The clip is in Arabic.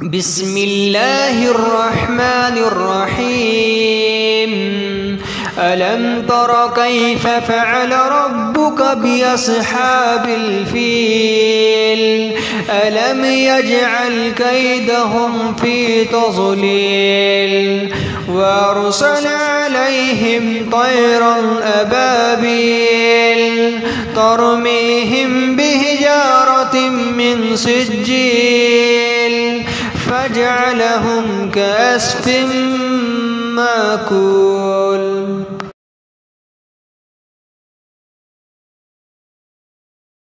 بسم الله الرحمن الرحيم. ألم تر كيف فعل ربك بأصحاب الفيل؟ ألم يجعل كيدهم في تضليل وأرسل عليهم طيرا أبابيل ترميهم بحجارة من سجيل فجعلهم كعصف مأكول.